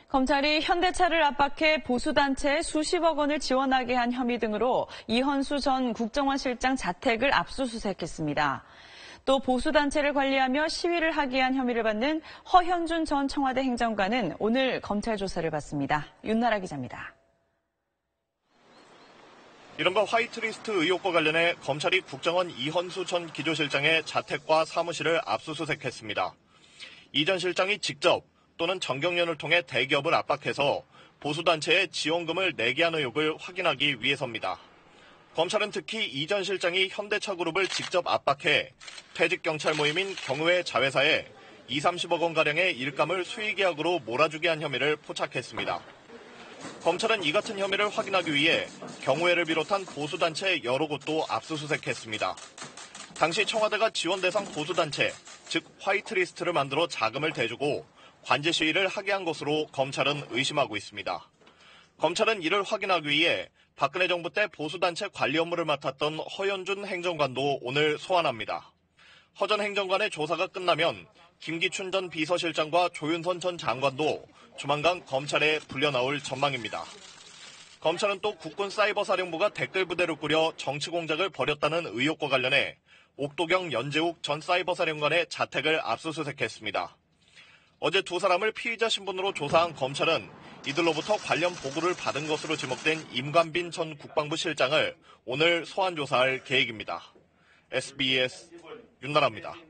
검찰이 현대차를 압박해 보수단체에 수십억 원을 지원하게 한 혐의 등으로 이헌수 전 국정원 실장 자택을 압수수색했습니다. 또 보수단체를 관리하며 시위를 하게 한 혐의를 받는 허현준 전 청와대 행정관은 오늘 검찰 조사를 받습니다. 윤나라 기자입니다. 이른바 화이트리스트 의혹과 관련해 검찰이 국정원 이헌수 전 기조실장의 자택과 사무실을 압수수색했습니다. 이 전 실장이 직접 또는 정경련을 통해 대기업을 압박해서 보수단체에 지원금을 내게 한 의혹을 확인하기 위해서입니다. 검찰은 특히 이 전 실장이 현대차 그룹을 직접 압박해 퇴직경찰 모임인 경우회 자회사에 20-30억 원가량의 일감을 수의계약으로 몰아주게 한 혐의를 포착했습니다. 검찰은 이 같은 혐의를 확인하기 위해 경우회를 비롯한 보수단체 여러 곳도 압수수색했습니다. 당시 청와대가 지원 대상 보수단체, 즉 화이트리스트를 만들어 자금을 대주고 관제 시위를 하게 한 것으로 검찰은 의심하고 있습니다. 검찰은 이를 확인하기 위해 박근혜 정부 때 보수단체 관리 업무를 맡았던 허현준 행정관도 오늘 소환합니다. 허 전 행정관의 조사가 끝나면 김기춘 전 비서실장과 조윤선 전 장관도 조만간 검찰에 불려나올 전망입니다. 검찰은 또 국군사이버사령부가 댓글부대를 꾸려 정치공작을 벌였다는 의혹과 관련해 옥도경 연재욱 전 사이버사령관의 자택을 압수수색했습니다. 어제 두 사람을 피의자 신분으로 조사한 검찰은 이들로부터 관련 보고를 받은 것으로 지목된 임관빈 전 국방부 실장을 오늘 소환 조사할 계획입니다. SBS 윤나라입니다.